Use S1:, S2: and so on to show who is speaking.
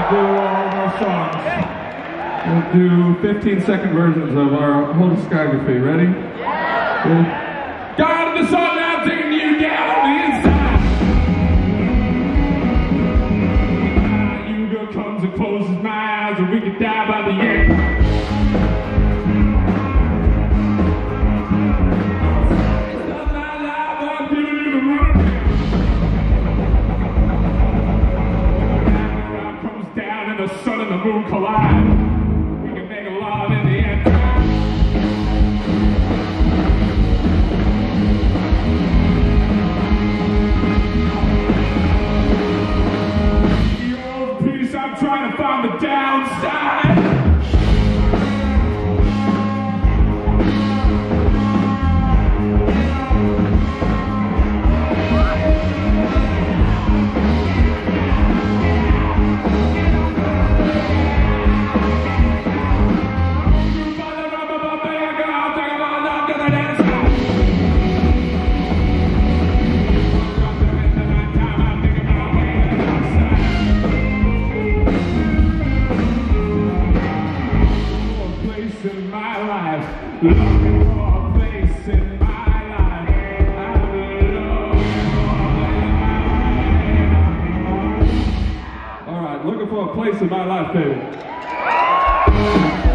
S1: do all of our songs. We'll do 15-second versions of our whole discography. Ready? Yeah. God of the sun now taking you down on the inside. You girl comes and closes my eyes, and we can die by the end. The sun and the moon collide. We can make a love in the end. Your peace, I'm trying to find the downside. In my life, looking for a place in my life. I'm looking for a place in my life. All right, looking for a place in my life, baby.